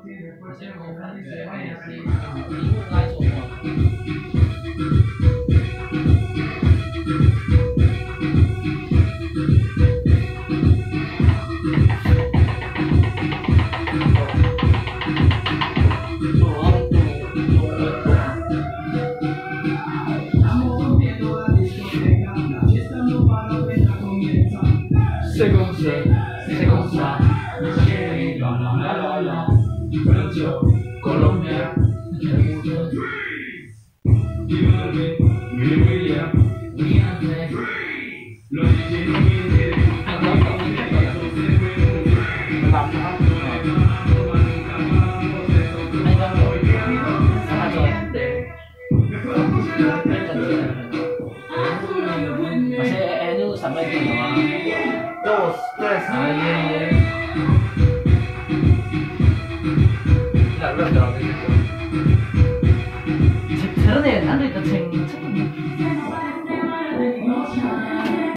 Colombia, masih itu sampai itu doang. Tuh, stres. Ah iya iya. Tidak berapa gitu. Sebenarnya nanti kita